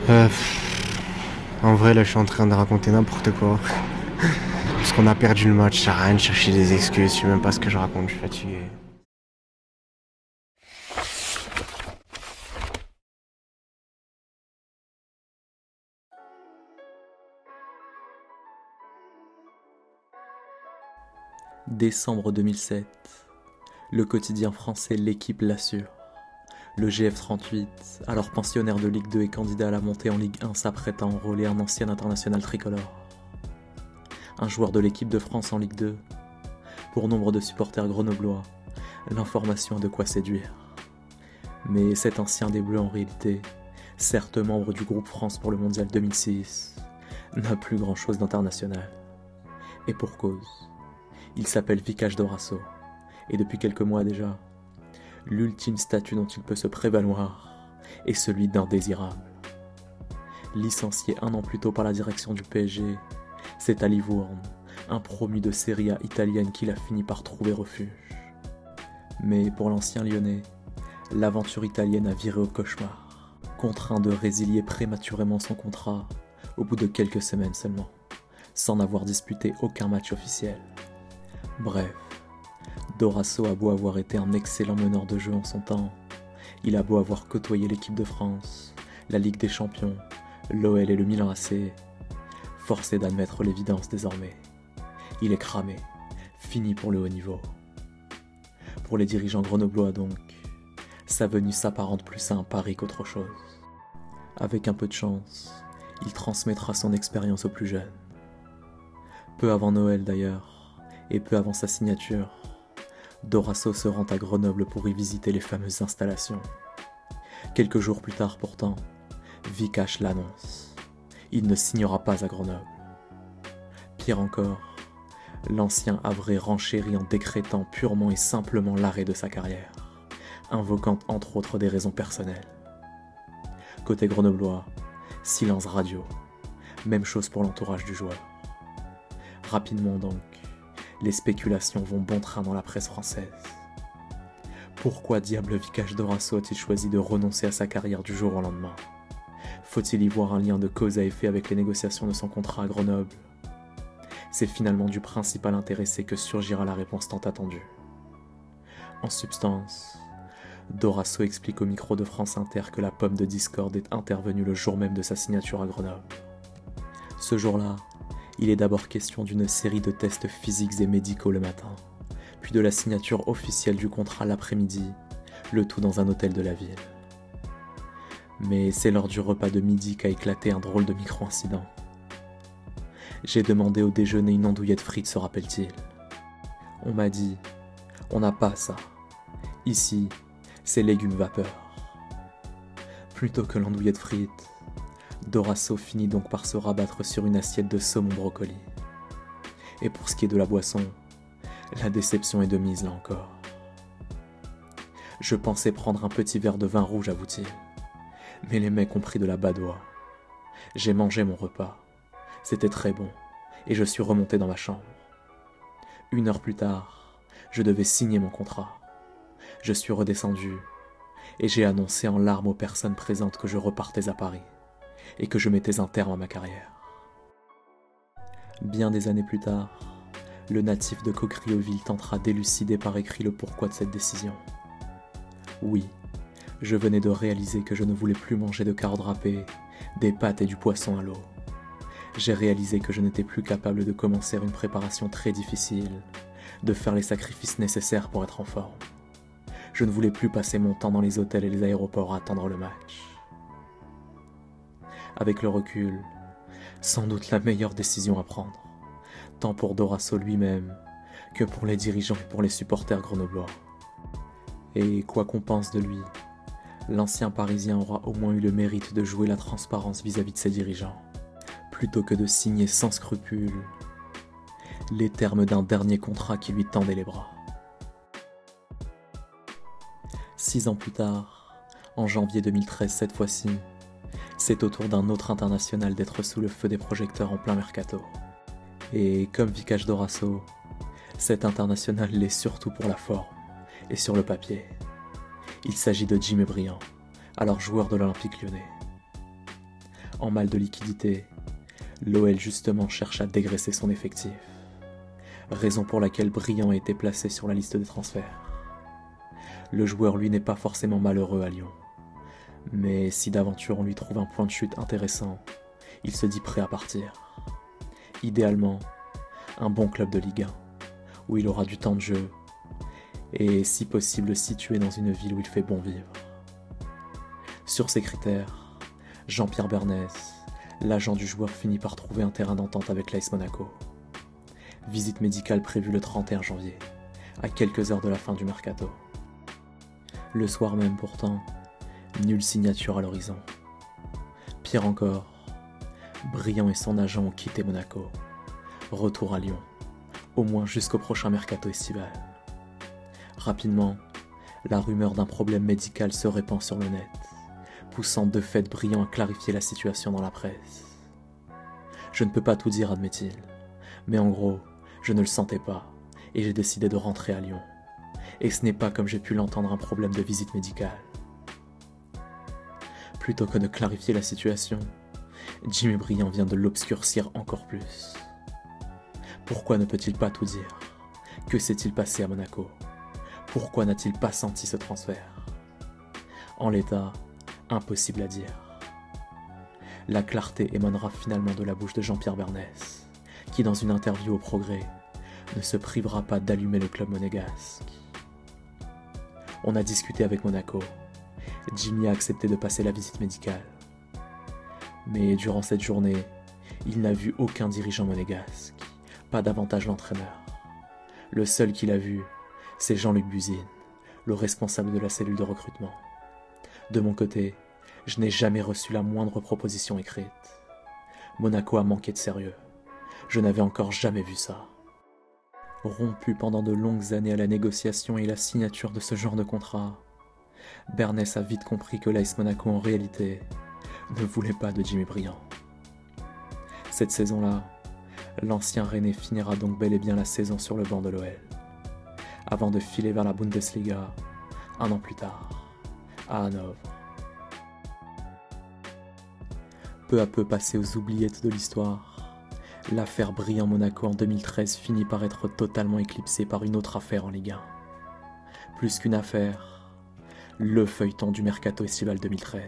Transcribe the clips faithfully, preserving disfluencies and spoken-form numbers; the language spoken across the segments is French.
Euh, pff, en vrai, là, je suis en train de raconter n'importe quoi. Parce qu'on a perdu le match, ça sert à rien de chercher des excuses, je sais même pas ce que je raconte, je suis fatigué. Décembre deux mille sept. Le quotidien français L'Équipe l'assure. Le G F trente-huit, alors pensionnaire de Ligue deux et candidat à la montée en Ligue un, s'apprête à enrôler un ancien international tricolore. Un joueur de l'équipe de France en Ligue deux. Pour nombre de supporters grenoblois, l'information a de quoi séduire. Mais cet ancien des Bleus en réalité, certes membre du groupe France pour le mondial deux mille six, n'a plus grand chose d'international. Et pour cause, il s'appelle Vikash Dorasso, et depuis quelques mois déjà, l'ultime statut dont il peut se prévaloir est celui d'indésirable. Licencié un an plus tôt par la direction du P S G, c'est à Livourne, un promu de Serie A italienne, qu'il a fini par trouver refuge. Mais pour l'ancien Lyonnais, l'aventure italienne a viré au cauchemar, contraint de résilier prématurément son contrat au bout de quelques semaines seulement, sans n'avoir disputé aucun match officiel. Bref, Dorasso a beau avoir été un excellent meneur de jeu en son temps, il a beau avoir côtoyé l'équipe de France, la Ligue des Champions, l'O L et le Milan A C, force est d'admettre l'évidence désormais. Il est cramé, fini pour le haut niveau. Pour les dirigeants grenoblois donc, sa venue s'apparente plus à un pari qu'autre chose. Avec un peu de chance, il transmettra son expérience aux plus jeunes. Peu avant Noël d'ailleurs, et peu avant sa signature, Dorasso se rend à Grenoble pour y visiter les fameuses installations. Quelques jours plus tard pourtant, Vikash l'annonce. Il ne signera pas à Grenoble. Pire encore, l'ancien havrais renchérit en décrétant purement et simplement l'arrêt de sa carrière, invoquant entre autres des raisons personnelles. Côté grenoblois, silence radio. Même chose pour l'entourage du joueur. Rapidement donc, les spéculations vont bon train dans la presse française. Pourquoi diable Vikash Dorasso a-t-il choisi de renoncer à sa carrière du jour au lendemain? Faut-il y voir un lien de cause à effet avec les négociations de son contrat à Grenoble? C'est finalement du principal intéressé que surgira la réponse tant attendue. En substance, Dorasso explique au micro de France Inter que la pomme de discorde est intervenue le jour même de sa signature à Grenoble. Ce jour-là, il est d'abord question d'une série de tests physiques et médicaux le matin, puis de la signature officielle du contrat l'après-midi, le tout dans un hôtel de la ville. Mais c'est lors du repas de midi qu'a éclaté un drôle de micro-incident. J'ai demandé au déjeuner une andouillette frite, se rappelle-t-il. On m'a dit, on n'a pas ça. Ici, c'est légumes vapeur. Plutôt que l'andouillette frite, Dorasso finit donc par se rabattre sur une assiette de saumon brocoli. Et pour ce qui est de la boisson, la déception est de mise là encore. Je pensais prendre un petit verre de vin rouge, avoue-t-il. Mais les mecs ont pris de la badoie. J'ai mangé mon repas. C'était très bon, et je suis remonté dans ma chambre. Une heure plus tard, je devais signer mon contrat. Je suis redescendu, et j'ai annoncé en larmes aux personnes présentes que je repartais à Paris, et que je mettais un terme à ma carrière. Bien des années plus tard, le natif de Coquerioville tentera d'élucider par écrit le pourquoi de cette décision. Oui, je venais de réaliser que je ne voulais plus manger de carottes râpées, des pâtes et du poisson à l'eau. J'ai réalisé que je n'étais plus capable de commencer une préparation très difficile, de faire les sacrifices nécessaires pour être en forme. Je ne voulais plus passer mon temps dans les hôtels et les aéroports à attendre le match. Avec le recul, sans doute la meilleure décision à prendre, tant pour Dorasso lui-même que pour les dirigeants et pour les supporters grenoblois. Et quoi qu'on pense de lui, l'ancien Parisien aura au moins eu le mérite de jouer la transparence vis-à-vis de ses dirigeants, plutôt que de signer sans scrupule les termes d'un dernier contrat qui lui tendait les bras. Six ans plus tard, en janvier deux mille treize cette fois-ci, c'est au tour d'un autre international d'être sous le feu des projecteurs en plein mercato. Et comme Vikash Dorasso, cet international l'est surtout pour la forme et sur le papier. Il s'agit de Jimmy Briand, alors joueur de l'Olympique Lyonnais. En mal de liquidité, l'O L justement cherche à dégraisser son effectif, raison pour laquelle Briand a été placé sur la liste des transferts. Le joueur lui n'est pas forcément malheureux à Lyon, mais si d'aventure on lui trouve un point de chute intéressant, il se dit prêt à partir. Idéalement, un bon club de Ligue un, où il aura du temps de jeu, et si possible situé dans une ville où il fait bon vivre. Sur ces critères, Jean-Pierre Bernès, l'agent du joueur, finit par trouver un terrain d'entente avec l'A S Monaco. Visite médicale prévue le trente et un janvier, à quelques heures de la fin du mercato. Le soir même pourtant, nulle signature à l'horizon. Pire encore, Briand et son agent ont quitté Monaco. Retour à Lyon, au moins jusqu'au prochain mercato estival. Rapidement, la rumeur d'un problème médical se répand sur le net, poussant de fait Briand à clarifier la situation dans la presse. Je ne peux pas tout dire, admet-il, mais en gros, je ne le sentais pas, et j'ai décidé de rentrer à Lyon. Et ce n'est pas, comme j'ai pu l'entendre, un problème de visite médicale. Plutôt que de clarifier la situation, Jimmy Briand vient de l'obscurcir encore plus. Pourquoi ne peut-il pas tout dire? Que s'est-il passé à Monaco? Pourquoi n'a-t-il pas senti ce transfert? En l'état, impossible à dire. La clarté émanera finalement de la bouche de Jean-Pierre Bernès, qui dans une interview au Progrès ne se privera pas d'allumer le club monégasque. On a discuté avec Monaco. Jimmy a accepté de passer la visite médicale. Mais durant cette journée, il n'a vu aucun dirigeant monégasque, pas davantage l'entraîneur. Le seul qu'il a vu, c'est Jean-Luc Buzyn, le responsable de la cellule de recrutement. De mon côté, je n'ai jamais reçu la moindre proposition écrite. Monaco a manqué de sérieux. Je n'avais encore jamais vu ça. Rompu pendant de longues années à la négociation et la signature de ce genre de contrat, Bernès a vite compris que l'A S Monaco en réalité ne voulait pas de Jimmy Briand. Cette saison-là, l'ancien Rennais finira donc bel et bien la saison sur le banc de l'O L, avant de filer vers la Bundesliga un an plus tard, à Hanovre. Peu à peu passé aux oubliettes de l'histoire, l'affaire Briand-Monaco en deux mille treize finit par être totalement éclipsée par une autre affaire en Ligue un. Plus qu'une affaire, le feuilleton du mercato estival deux mille treize.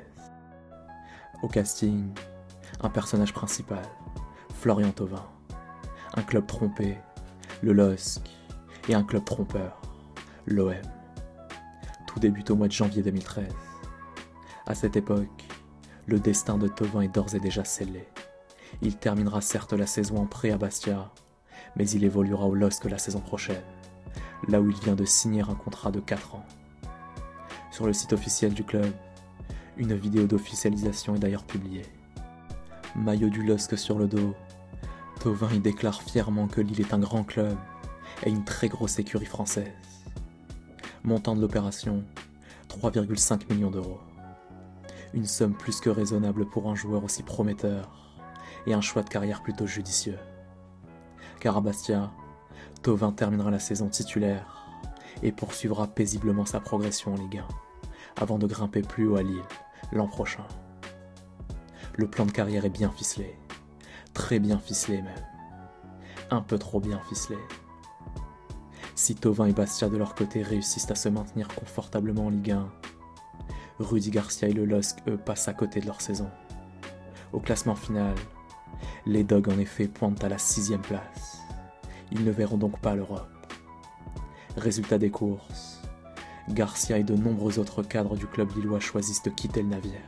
Au casting, un personnage principal, Florian Thauvin. Un club trompé, le L O S C, et un club trompeur, l'O M. Tout débute au mois de janvier deux mille treize. À cette époque, le destin de Thauvin est d'ores et déjà scellé. Il terminera certes la saison en prêt à Bastia, mais il évoluera au L O S C la saison prochaine, là où il vient de signer un contrat de quatre ans. Sur le site officiel du club, une vidéo d'officialisation est d'ailleurs publiée. Maillot du L O S C sur le dos, Thauvin y déclare fièrement que Lille est un grand club et une très grosse écurie française. Montant de l'opération, trois virgule cinq millions d'euros. Une somme plus que raisonnable pour un joueur aussi prometteur et un choix de carrière plutôt judicieux. Car à Bastia, Thauvin terminera la saison titulaire et poursuivra paisiblement sa progression en Ligue un, avant de grimper plus haut à Lille l'an prochain. Le plan de carrière est bien ficelé, très bien ficelé même, un peu trop bien ficelé. Si Thauvin et Bastia de leur côté réussissent à se maintenir confortablement en Ligue un, Rudy Garcia et le L O S C, eux, passent à côté de leur saison. Au classement final, les Dogs en effet pointent à la sixième place. Ils ne verront donc pas l'Europe. Résultat des courses, Garcia et de nombreux autres cadres du club lillois choisissent de quitter le navire.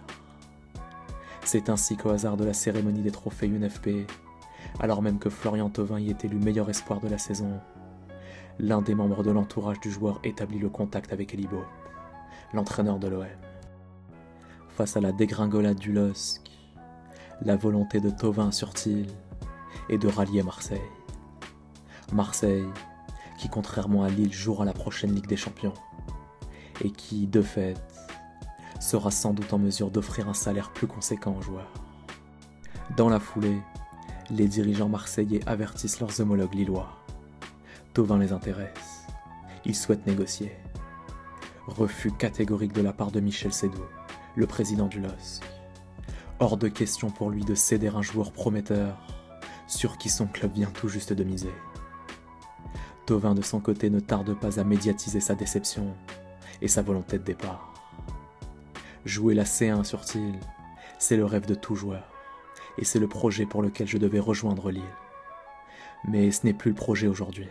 C'est ainsi qu'au hasard de la cérémonie des trophées U N F P, alors même que Florian Thauvin y est élu meilleur espoir de la saison, l'un des membres de l'entourage du joueur établit le contact avec Elibo, l'entraîneur de l'O M. Face à la dégringolade du L O S C, la volonté de Thauvin assure-t-il est de rallier Marseille. Marseille, qui contrairement à Lille jouera la prochaine Ligue des Champions, et qui, de fait, sera sans doute en mesure d'offrir un salaire plus conséquent aux joueurs. Dans la foulée, les dirigeants marseillais avertissent leurs homologues lillois. Thauvin les intéresse, ils souhaitent négocier. Refus catégorique de la part de Michel Sédou, le président du L O S C. Hors de question pour lui de céder un joueur prometteur, sur qui son club vient tout juste de miser. Thauvin de son côté ne tarde pas à médiatiser sa déception et sa volonté de départ. Jouer la C un sur Thiel, c'est le rêve de tout joueur, et c'est le projet pour lequel je devais rejoindre Lille. Mais ce n'est plus le projet aujourd'hui.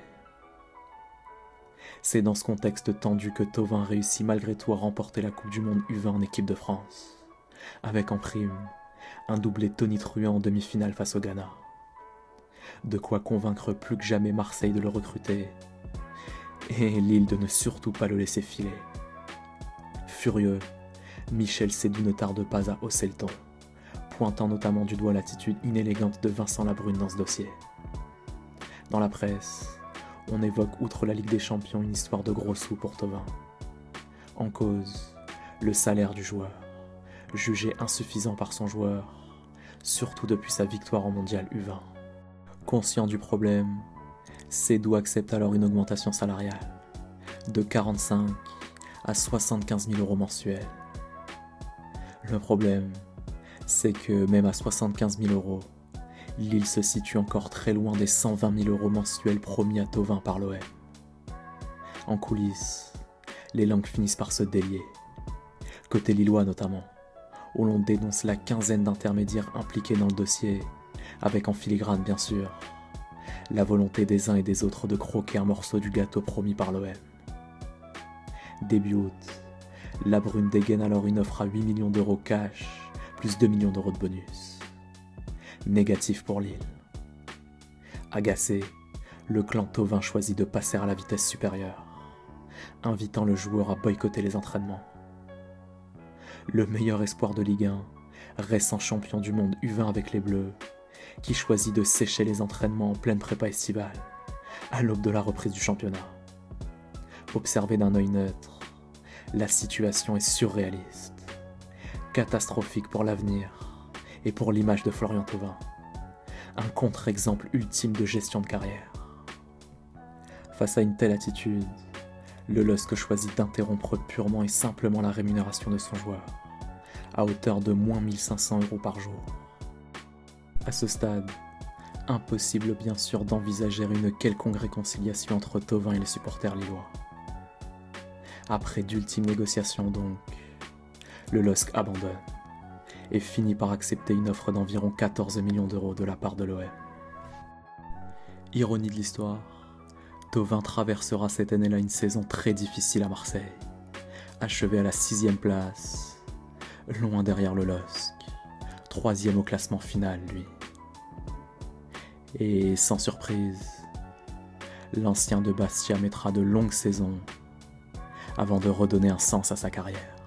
C'est dans ce contexte tendu que Thauvin réussit malgré tout à remporter la Coupe du Monde U vingt en équipe de France, avec en prime un doublé tonitruant en demi-finale face au Ghana. De quoi convaincre plus que jamais Marseille de le recruter, et Lille de ne surtout pas le laisser filer. Furieux, Michel Sédou ne tarde pas à hausser le ton, pointant notamment du doigt l'attitude inélégante de Vincent Labrune dans ce dossier. Dans la presse, on évoque outre la Ligue des Champions une histoire de gros sous pour Thauvin. En cause, le salaire du joueur, jugé insuffisant par son joueur, surtout depuis sa victoire en mondial U vingt. Conscient du problème, Sédou accepte alors une augmentation salariale de quarante-cinq à soixante-quinze mille euros mensuels. Le problème, c'est que même à soixante-quinze mille euros, Lille se situe encore très loin des cent vingt mille euros mensuels promis à Thauvin par l'O M. En coulisses, les langues finissent par se délier, côté lillois notamment, où l'on dénonce la quinzaine d'intermédiaires impliqués dans le dossier, avec en filigrane bien sûr, la volonté des uns et des autres de croquer un morceau du gâteau promis par l'O M. Début août, Labrune dégaine alors une offre à huit millions d'euros cash, plus deux millions d'euros de bonus. Négatif pour Lille. Agacé, le clan Thauvin choisit de passer à la vitesse supérieure, invitant le joueur à boycotter les entraînements. Le meilleur espoir de Ligue un, récent champion du monde U vingt avec les Bleus, qui choisit de sécher les entraînements en pleine prépa estivale, à l'aube de la reprise du championnat. Observé d'un œil neutre, la situation est surréaliste, catastrophique pour l'avenir et pour l'image de Florian Thauvin, un contre-exemple ultime de gestion de carrière. Face à une telle attitude, le L O S C choisit d'interrompre purement et simplement la rémunération de son joueur, à hauteur de moins mille cinq cents euros par jour. À ce stade, impossible bien sûr d'envisager une quelconque réconciliation entre Thauvin et les supporters lillois. Après d'ultimes négociations donc, le L O S C abandonne et finit par accepter une offre d'environ quatorze millions d'euros de la part de l'O M. Ironie de l'histoire, Thauvin traversera cette année-là une saison très difficile à Marseille, achevé à la sixième place, loin derrière le L O S C, troisième au classement final lui. Et sans surprise, l'ancien de Bastia mettra de longues saisons avant de redonner un sens à sa carrière.